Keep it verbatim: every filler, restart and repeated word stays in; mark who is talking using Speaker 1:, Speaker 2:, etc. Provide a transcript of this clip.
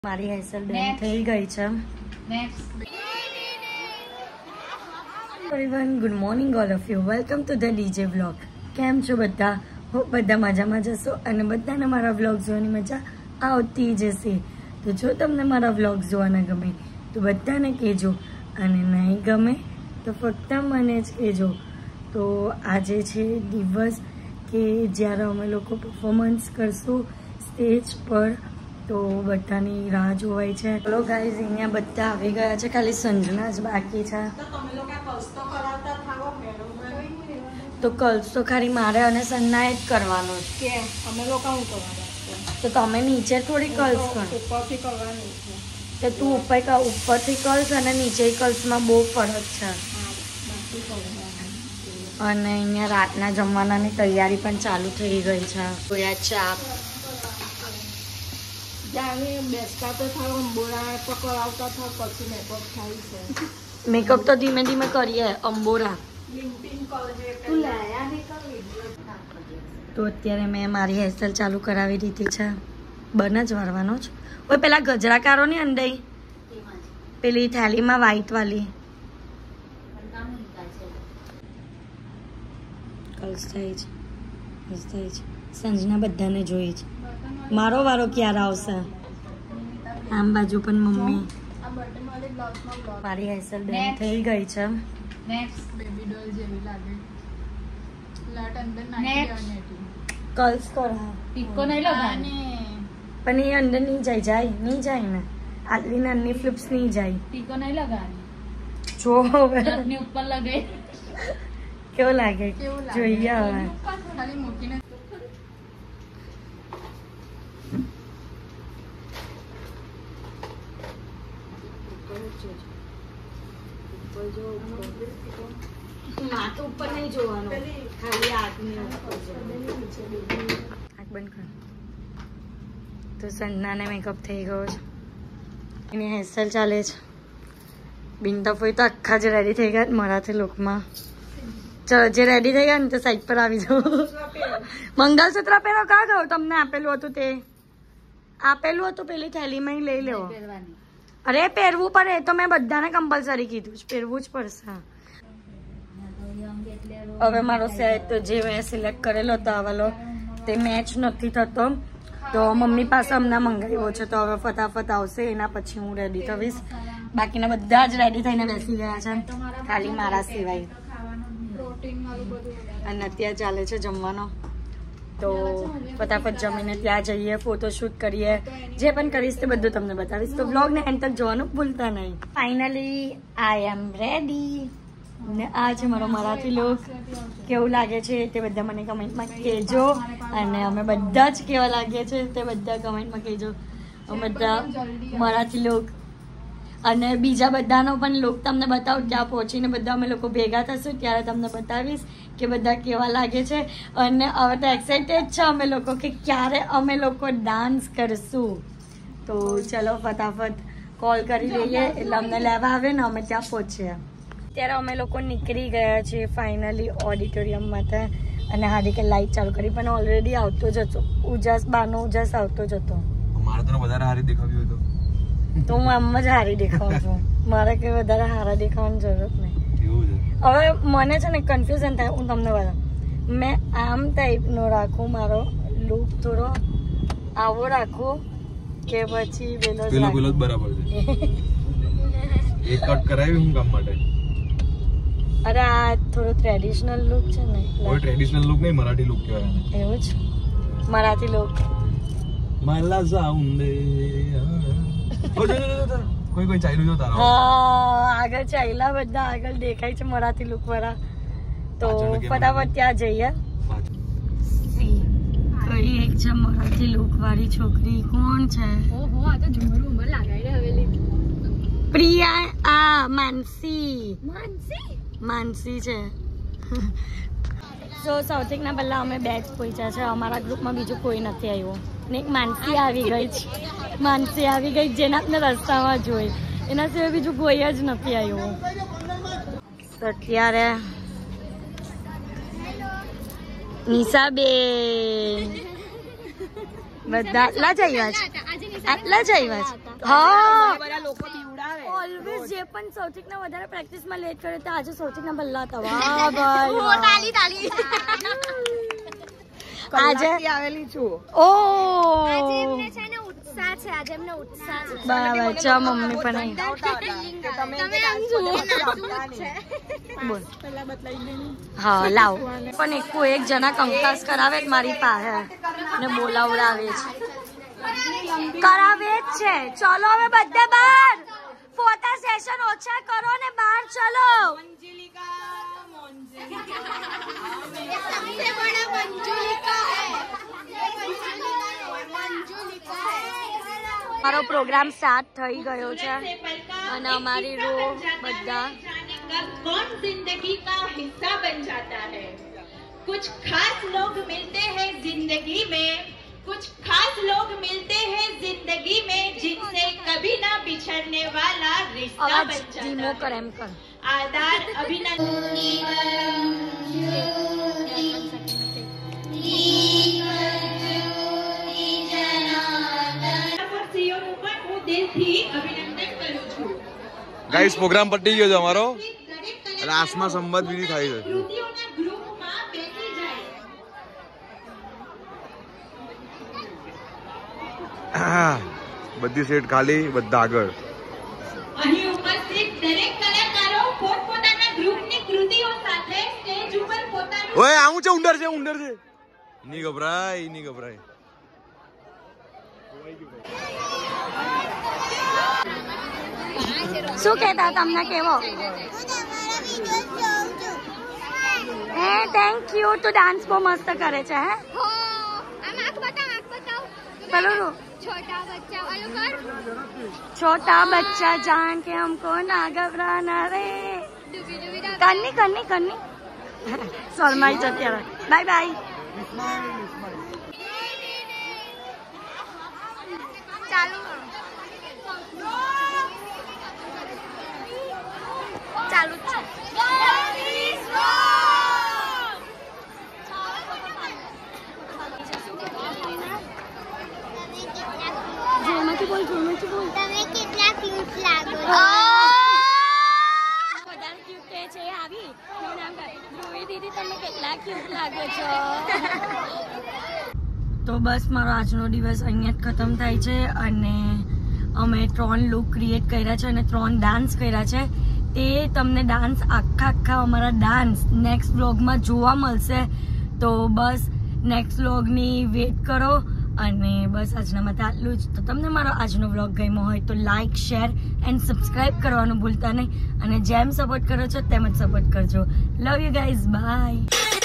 Speaker 1: મારી hairstyle done થઈ ગઈ છે. Everyone, good morning all of you. Welcome to the DJ vlog. કેમ છો બધા? હોપ બધા મજામાં જશો અને બધાને મારા વ્લોગ જોવાની મજા આવતી જશે. તો જો તમને મારા વ્લોગ જોવાના ગમે તો બધાને કહેજો, અને નહીં ગમે તો ફક્ત મને જ કહેજો. તો આજે છે દિવસ કે જ્યારે અમે લોકો પરફોર્મન્સ કરશું સ્ટેજ પર, તો બધાની રાહ જોવાય છે. ચલો ગાઈઝ, અહીંયા બધા આવી ગયા છે, ખાલી સંજના જ બાકી છે. તો કલ્સ તો ખાલી મારે અને સન્નાએ જ કરવાનો છે.
Speaker 2: અમે લોકો શું કરવાનું?
Speaker 1: તો તમે નીચે થોડી કલ્સ કરો.
Speaker 2: ઉપરથી કરવાનું છે.
Speaker 1: તો તું ઉપર ઉપરથી કલ્સ અને નીચે કલ્સમાં બહુ ફરક છે. અને અહીંયા રાતના જમવાનાની તૈયારી પણ ચાલુ થઈ ગઈ છે. સોયા ચાપ
Speaker 2: જાણે બેસતા તો થાવ, અંબોરા પકડાવતા થાવ, પછી મેકઅપ થાય છે.
Speaker 1: મેકઅપ તો ધીમે ધીમે કરીએ. અંબોરા તો અત્યારે મેં મારી હેરસ્ટાઈલ ચાલુ કરાવી દીધી છે. બન જ વારવાનો જ. ઓય પેલા ગજરા કારો ની અંડાઈ, પેલી થેલીમાં વ્હાઈટ વાલી કલ્સ થાય છે. કલ્સ થાય છે. સંજના બધાને જોઈ છે. મારો વારો ક્યારે આવશે? આમ બાજુ પણ મમ્મી. મારી હેરસ્ટાઈલ ડન થઈ ગઈ છે.
Speaker 2: બેબી ડોલ જેવી લાગે. લટ અંદર નાખી દેવાની.
Speaker 1: કલ્સ કર.
Speaker 2: ટીકો નહીં લગાવવાની.
Speaker 1: પણ એ અંદર નહીં જાય. જાય નહીં જાય ને. આટલી નાની ફ્લિપ્સ નહીં જાય.
Speaker 2: ટીકો નહીં લગાવવાની.
Speaker 1: જો હવે
Speaker 2: લટની ઉપર લગાઈ.
Speaker 1: કેવું લાગે?
Speaker 2: કેવું લાગે?
Speaker 1: જોઈએ હવે.
Speaker 2: ખાલી મૂકીને
Speaker 1: માથું ઉપર નહીં જોવાનું, ખાલી આંખની ઉપર જોવાનું. આંખ બંધ કર. તો સંજનાને મેકઅપ થઈ ગયો છે. એની હેરસ્ટાઈલ ચાલે છે. બિંદા ફોઈ તો આખા જ રેડી થઈ ગયા મરાઠી લુકમાં. ચલો, જે રેડી થઈ ગયા ને તો સાઈડ પર આવી જાઓ. મંગલસૂત્ર પહેરો. કા ગયો? તમને આપેલું હતું તે આપેલું હતું પેલી થેલીમાં લઈ લેવો. અરે પહેરવું પડે. એ તો મેં બધાને કમ્પલસરી કીધું છે, પહેરવું જ પડશે. હવે મારો સેટ તો જે મેં સિલેક્ટ કરેલો હતો આવેલો તે મેચ નથી થતો, તો મમ્મી પાસે હમણાં મંગાવ્યો છે. તો હવે ફટાફટ આવશે, એના પછી હું રેડી થઈશ. બાકીના બધા જ રેડી થઈને બેસી ગયા છે, ખાલી મારા સિવાય. અને અત્યારે ચાલે છે જમવાનો, તો ફટાફટ જમીને ત્યાં જઈએ, ફોટોશૂટ કરીએ. જે પણ કરીશ તે બધું તમને બતાવીશ. તો બ્લોગને એન્ડ તક જોવાનું ભૂલતા નહીં. Finally I am ready. ને આ છે મારો મરાઠી લુક. કેવું લાગે છે તે બધા મને કમેન્ટમાં કહેજો, અને અમે બધા જ કેવા લાગીએ છીએ તે બધા કમેન્ટમાં કહેજો. અમે બધા મરાઠી લુક અને બીજા બધાનો પણ લુક તમને બતાવું. ત્યાં પહોંચીને બધા અમે લોકો ભેગા થશું ત્યારે તમને બતાવીશ કે બધા કેવા લાગે છે. અને હવે તો એક્સાઇટેડ છે અમે લોકો કે ક્યારે અમે લોકો ડાન્સ કરશું. તો ચલો ફટાફટ કોલ કરી લઈએ એટલે અમને લેવા આવે ને અમે ત્યાં પહોંચીએ. ત્યારે અમે લોકો નીકળી ગયા છીએ ફાઇનલી ઓડિટોરિયમમાંથી. અને હાર્દિકે લાઈટ ચાલુ કરી, પણ ઓલરેડી આવતો જ હતો. ઉજાસ બાનો ઉજાસ આવતો જ હતો.
Speaker 3: મારે તો વધારે હારી દેખાવ્યું હતું,
Speaker 1: તો હું આમ જ હારી દેખાઉં છું. મારે કઈ વધારે હારા દેખાવાની જરૂરત નહીં. હવે મને છે ને કન્ફ્યુઝન થાય. હું તમને બતાવું, મેં આમ ટાઈપનો રાખું, મારો લુક થોડો આવો રાખું કે પછી પેલો જ
Speaker 3: પેલો પેલો જ બરાબર છે. એક કટ કરાવી હું કામ માટે.
Speaker 1: અરે આ થોડો ટ્રેડિશનલ લુક છે ને.
Speaker 3: કોઈ ટ્રેડિશનલ લુક નહીં, મરાઠી લુક કહેવાય.
Speaker 1: એવું જ મરાઠી લુક.
Speaker 3: માલા સાઉન્ડ કોઈ કોઈ ચાલ્યું જો તારા.
Speaker 1: હા, આગળ ચાલ્યા બધા. આગળ દેખાય છે મરાઠી લુક વાળા. તો ફટાફટ ત્યાં જઈએ. કઈ એક છે મરાઠી લુક વાળી છોકરી. કોણ છે?
Speaker 2: ઓહો, આ તો ઝુમર ઉમર લગાઈ હવેલી.
Speaker 1: પ્રિયા. આ માનસી.
Speaker 2: માનસી
Speaker 1: માનસી છે. સો સૌથી ના પહેલા અમે બે જ પહોંચ્યા છે. અમારા ગ્રુપમાં બીજું કોઈ નથી આવ્યું. ને એક માનસી આવી ગઈ છે. માનસી આવી ગઈ જેના આપણે રસ્તામાં જોઈ. એના સિવાય બીજું કોઈ જ નથી આવ્યું. તો અત્યારે નિશાબેન બધા આટલા જ આવ્યા છે. આટલા જ આવ્યા છે. હા
Speaker 4: બધા લોકો બીવડાવે
Speaker 1: ઓલવેઝ જે પણ સૌથી વધારે પ્રેક્ટિસ માં લેટ કરે તો આજે સૌથી ના ભલ્લા હતા વાહ ભાઈ વાહ.
Speaker 4: તાલી તાલી
Speaker 1: આજે
Speaker 4: આવેલી છું
Speaker 1: ઓ
Speaker 4: આજે એમને છે ને ઉત્સાહ છે આજે એમને ઉત્સાહ છે
Speaker 1: બરાબર ચા મમ્મી પણ અહીં
Speaker 4: તમે આમ જુઓ
Speaker 1: બોલ હા લાવ પણ એક એક જણા કંકાસ કરાવે જ મારી પાસે ને બોલાવડાવે છે કરાવે જ છે ચલો હવે બધે બહાર ફોટા સેશન ઓછા કરો ને બહાર ચલો
Speaker 4: सबसे बड़ा मंजुलिका है मंजुलिका है
Speaker 1: મારો પ્રોગ્રામ સ્ટાર્ટ થઈ ગયો છે અને અમારી રો બધા
Speaker 5: कौन जिंदगी का हिस्सा बन जाता है कुछ खास लोग मिलते हैं जिंदगी में कुछ खास लोग मिलते हैं जिंदगी में जिनसे कभी ना बिछड़ने वाला रिश्ता
Speaker 1: અવાજ
Speaker 5: बन
Speaker 1: ધીમો
Speaker 5: जाता
Speaker 1: કર
Speaker 5: है
Speaker 1: એમ કર
Speaker 5: आदार अभिनंदन દિલથી અભિનંદન કરું છું
Speaker 3: ગાઈસ પ્રોગ્રામ પતી ગયો છે અમારો અને આસમા સંવાદ વિધિ થાય છે
Speaker 5: કૃતિઓના ગ્રુપમાં બેસી જાય
Speaker 3: આહ, બધી સીટ ખાલી બધા આગળ
Speaker 5: અહીં ઉપસ્થિત દરેક કલાકારો પોતપોતાના ગ્રુપની કૃતિઓ સાથે સ્ટેજ ઉપર પોતાનું
Speaker 3: ઓય આવું છે ઉંદર છે ઉંદર છે ની ગભરાય ની ગભરાય
Speaker 1: શું કહેતા તમને કેવો હે થેન્ક યુ તું ડાન્સ બહુ મસ્ત કરે છે હે
Speaker 4: हो आम आंख बताओ आंख बताओ
Speaker 1: પેલું રો
Speaker 4: छोटा बच्चा वालों कर
Speaker 1: छोटा बच्चा जान के हमको ना घबराना रे
Speaker 4: डूबी डूबी डूबी
Speaker 1: करनी करनी करनी शर्माई जती रह बाय बाय
Speaker 4: चालू चालू જ છે
Speaker 1: જોરમાંથી બોલ જોરમાંથી બોલ
Speaker 4: તમે કેટલા ક્યુટ લાગો
Speaker 1: વધારે ક્યુટ કહે છે એ આવી એનું નામ કહે ધ્રુવી દીદી તમે કેટલા ક્યુટ લાગો છો તો બસ મારો આજનો દિવસ અહીંયા જ ખતમ થાય છે અને અમે ત્રણ લુક ક્રિએટ કર્યા છે અને ત્રણ ડાન્સ કર્યા છે તે તમને ડાન્સ આખા આખા અમારા ડાન્સ નેક્સ્ટ વ્લોગમાં જોવા મળશે તો બસ નેક્સ્ટ વ્લોગની વેટ કરો અને બસ આજના માટે આટલું જ તો તમને મારો આજનો વ્લોગ ગમ્યો હોય તો લાઇક શેર એન્ડ સબસ્ક્રાઇબ કરવાનું ભૂલતા નહીં અને જેમ સપોર્ટ કરો છો તેમ જ સપોર્ટ કરજો લવ યુ ગાઈઝ બાય